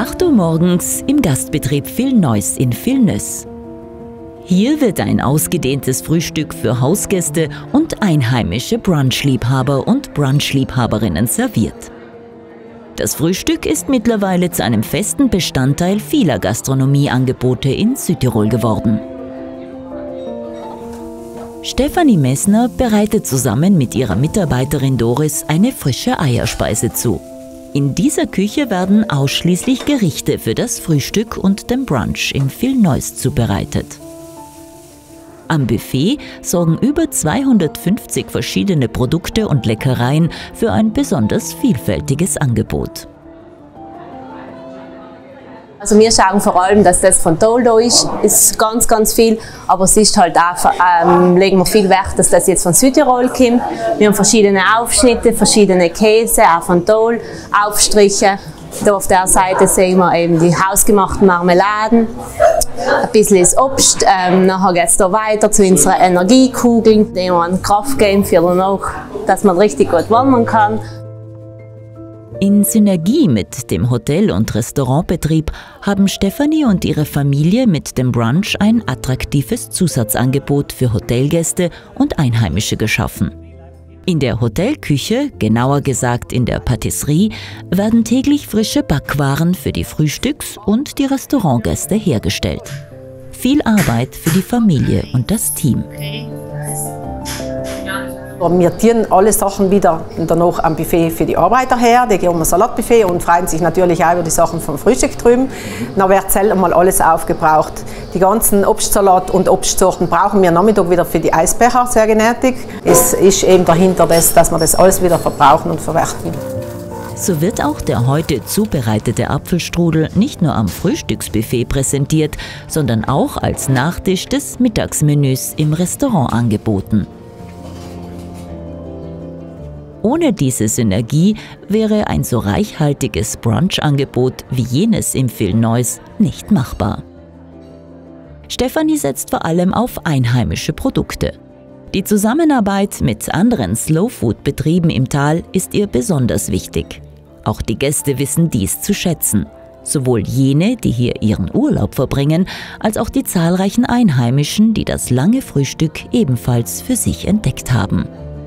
8 Uhr morgens im Gastbetrieb Vilnois in Vilnius. Hier wird ein ausgedehntes Frühstück für Hausgäste und einheimische Brunchliebhaber und Brunchliebhaberinnen serviert. Das Frühstück ist mittlerweile zu einem festen Bestandteil vieler Gastronomieangebote in Südtirol geworden. Stefanie Messner bereitet zusammen mit ihrer Mitarbeiterin Doris eine frische Eierspeise zu. In dieser Küche werden ausschließlich Gerichte für das Frühstück und den Brunch im Vilnois zubereitet. Am Buffet sorgen über 250 verschiedene Produkte und Leckereien für ein besonders vielfältiges Angebot. Also wir schauen vor allem, dass das von Toll da ist ganz, ganz viel, aber es ist halt auch, legen wir viel Wert, dass das jetzt von Südtirol kommt. Wir haben verschiedene Aufschnitte, verschiedene Käse, auch von Toll, Aufstriche. Da auf der Seite sehen wir eben die hausgemachten Marmeladen, ein bisschen das Obst, nachher geht es da weiter zu unseren Energiekugeln, die wir an Kraft geben für danach, dass man richtig gut wandern kann. In Synergie mit dem Hotel- und Restaurantbetrieb haben Stefanie und ihre Familie mit dem Brunch ein attraktives Zusatzangebot für Hotelgäste und Einheimische geschaffen. In der Hotelküche, genauer gesagt in der Patisserie, werden täglich frische Backwaren für die Frühstücks- und die Restaurantgäste hergestellt. Viel Arbeit für die Familie und das Team. Wir tieren alle Sachen wieder danach am Buffet für die Arbeiter her. Die gehen um ein Salatbuffet und freuen sich natürlich auch über die Sachen vom Frühstück drüben. Dann wird selten mal alles aufgebraucht. Die ganzen Obstsalat und Obstsorten brauchen wir am Nachmittag wieder für die Eisbecher, sehr genetisch. Es ist eben dahinter, dass wir das alles wieder verbrauchen und verwerten. So wird auch der heute zubereitete Apfelstrudel nicht nur am Frühstücksbuffet präsentiert, sondern auch als Nachtisch des Mittagsmenüs im Restaurant angeboten. Ohne diese Synergie wäre ein so reichhaltiges Brunch-Angebot wie jenes im Vilnois nicht machbar. Stefanie setzt vor allem auf einheimische Produkte. Die Zusammenarbeit mit anderen Slow-Food-Betrieben im Tal ist ihr besonders wichtig. Auch die Gäste wissen dies zu schätzen. Sowohl jene, die hier ihren Urlaub verbringen, als auch die zahlreichen Einheimischen, die das lange Frühstück ebenfalls für sich entdeckt haben.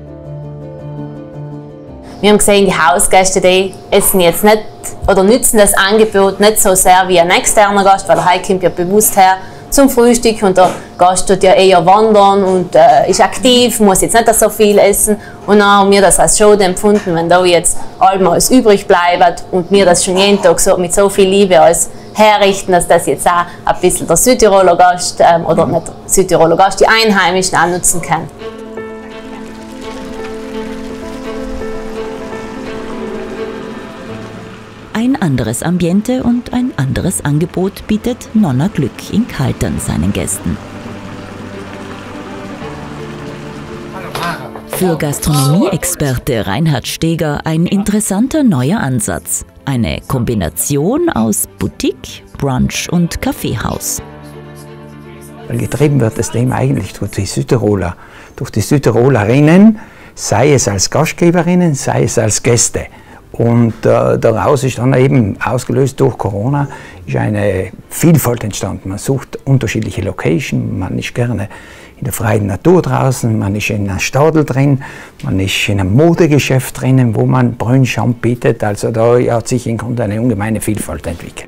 Wir haben gesehen, die Hausgäste die essen jetzt nicht oder nützen das Angebot nicht so sehr wie ein externer Gast, weil der kommt ja bewusst her zum Frühstück und der Gast tut ja eher wandern und ist aktiv, muss jetzt nicht so viel essen. Und dann haben wir das als Schade empfunden, wenn da jetzt alles übrig bleibt und wir das schon jeden Tag so, mit so viel Liebe alles herrichten, dass das jetzt auch ein bisschen der Südtiroler Gast oder nicht der Südtiroler Gast, die Einheimischen auch nutzen kann. Ein anderes Ambiente und ein anderes Angebot bietet Nonna Glück in Kaltern seinen Gästen. Für Gastronomie-Experte Reinhard Steger ein interessanter neuer Ansatz. Eine Kombination aus Boutique, Brunch und Kaffeehaus. Getrieben wird das Thema eigentlich durch die Südtiroler, durch die Südtirolerinnen, sei es als Gastgeberinnen, sei es als Gäste. Und daraus ist dann eben ausgelöst durch Corona ist eine Vielfalt entstanden. Man sucht unterschiedliche Locations, man ist gerne in der freien Natur draußen, man ist in einer Stadel drin, man ist in einem Modegeschäft drinnen, wo man Brunch anbietet. Also da hat sich im Grunde eine ungemeine Vielfalt entwickelt.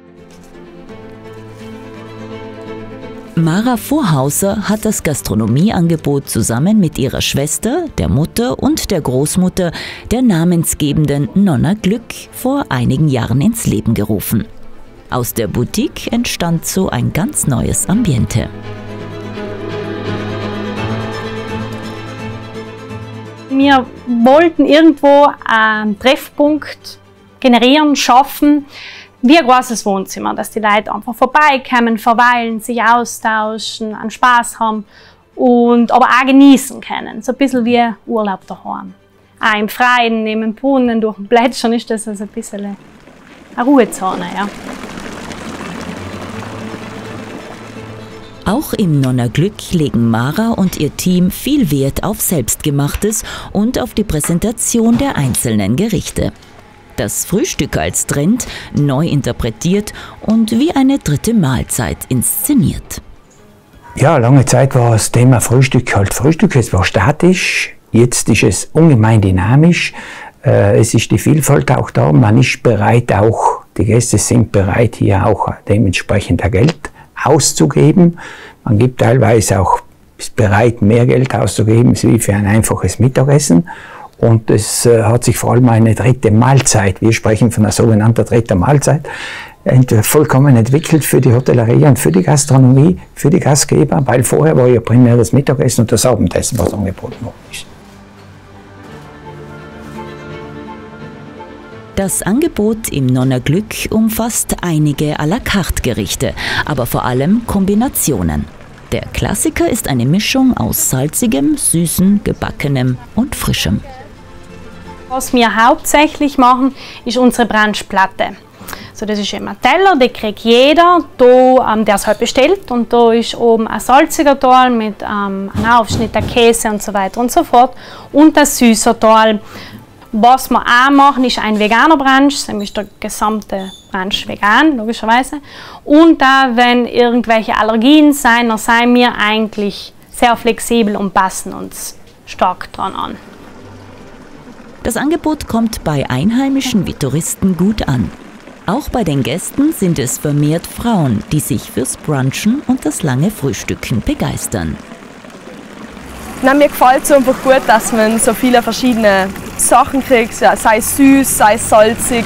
Mara Vorhauser hat das Gastronomieangebot zusammen mit ihrer Schwester, der Mutter und der Großmutter der namensgebenden Nonna Glück vor einigen Jahren ins Leben gerufen. Aus der Boutique entstand so ein ganz neues Ambiente. Wir wollten irgendwo einen Treffpunkt generieren, schaffen, wie ein großes Wohnzimmer, dass die Leute einfach vorbeikommen, verweilen, sich austauschen, einen Spaß haben und aber auch genießen können. So ein bisschen wie Urlaub daheim. Auch im Freien, neben dem Brunnen, durch den Plätschern ist das also ein bisschen eine Ruhezone. Ja. Auch im Nonna Glück legen Mara und ihr Team viel Wert auf Selbstgemachtes und auf die Präsentation der einzelnen Gerichte. Das Frühstück als Trend neu interpretiert und wie eine dritte Mahlzeit inszeniert. Ja, lange Zeit war das Thema Frühstück halt Frühstück, es war statisch, jetzt ist es ungemein dynamisch, es ist die Vielfalt auch da, man ist bereit auch, die Gäste sind bereit hier auch dementsprechend Geld auszugeben, man gibt teilweise auch, ist bereit mehr Geld auszugeben wie für ein einfaches Mittagessen. Und es hat sich vor allem eine dritte Mahlzeit, wir sprechen von einer sogenannten dritten Mahlzeit, vollkommen entwickelt für die Hotellerie und für die Gastronomie, für die Gastgeber, weil vorher war ja primär das Mittagessen und das Abendessen, was angeboten worden ist. Das Angebot im Nonner Glück umfasst einige à la carte Gerichte, aber vor allem Kombinationen. Der Klassiker ist eine Mischung aus salzigem, süßen, gebackenem und frischem. Was wir hauptsächlich machen, ist unsere Brunchplatte. So, das ist immer ein Teller, den kriegt jeder, der es halt bestellt. Und da ist oben ein salziger Teil mit einem Aufschnitt der Käse und so weiter und so fort. Und ein süßer Teil. Was wir auch machen, ist ein veganer Brunch, dann ist der gesamte Brunch vegan, logischerweise. Und da, wenn irgendwelche Allergien sein, dann seien wir eigentlich sehr flexibel und passen uns stark dran an. Das Angebot kommt bei Einheimischen wie Touristen gut an. Auch bei den Gästen sind es vermehrt Frauen, die sich fürs Brunchen und das lange Frühstücken begeistern. Na, mir gefällt es einfach gut, dass man so viele verschiedene Sachen kriegt, sei es süß, sei es salzig.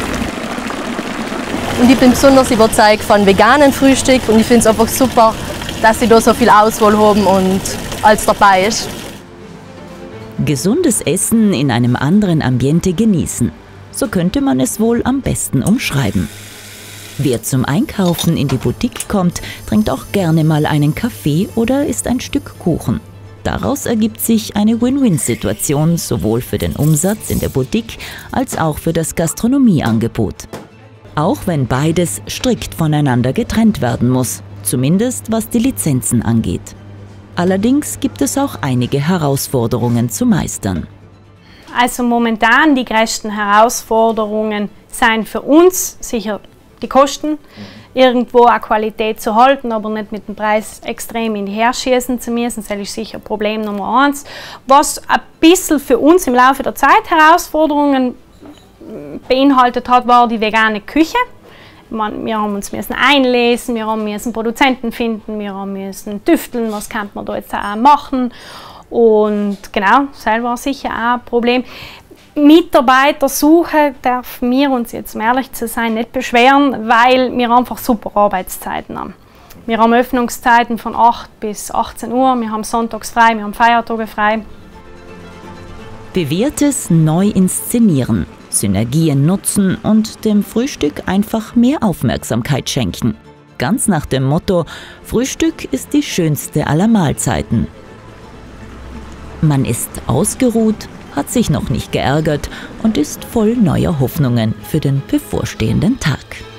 Und ich bin besonders überzeugt von veganem Frühstück und ich finde es einfach super, dass sie da so viel Auswahl haben und alles dabei ist. Gesundes Essen in einem anderen Ambiente genießen. So könnte man es wohl am besten umschreiben. Wer zum Einkaufen in die Boutique kommt, trinkt auch gerne mal einen Kaffee oder isst ein Stück Kuchen. Daraus ergibt sich eine Win-Win-Situation, sowohl für den Umsatz in der Boutique als auch für das Gastronomieangebot. Auch wenn beides strikt voneinander getrennt werden muss, zumindest was die Lizenzen angeht. Allerdings gibt es auch einige Herausforderungen zu meistern. Also momentan die größten Herausforderungen sind für uns sicher die Kosten, irgendwo eine Qualität zu halten, aber nicht mit dem Preis extrem in die Höhe schießen zu müssen. Das ist sicher Problem Nummer 1. Was ein bisschen für uns im Laufe der Zeit Herausforderungen beinhaltet hat, war die vegane Küche. Wir haben uns einlesen, wir haben Produzenten finden, wir haben tüfteln, was kann man da jetzt auch machen. Und genau, das war sicher auch ein Problem. Mitarbeitersuche darf wir uns jetzt, um ehrlich zu sein, nicht beschweren, weil wir einfach super Arbeitszeiten haben. Wir haben Öffnungszeiten von 8 bis 18 Uhr, wir haben sonntags frei, wir haben Feiertage frei. Bewährtes neu inszenieren, Synergien nutzen und dem Frühstück einfach mehr Aufmerksamkeit schenken. Ganz nach dem Motto: Frühstück ist die schönste aller Mahlzeiten. Man ist ausgeruht, hat sich noch nicht geärgert und ist voll neuer Hoffnungen für den bevorstehenden Tag.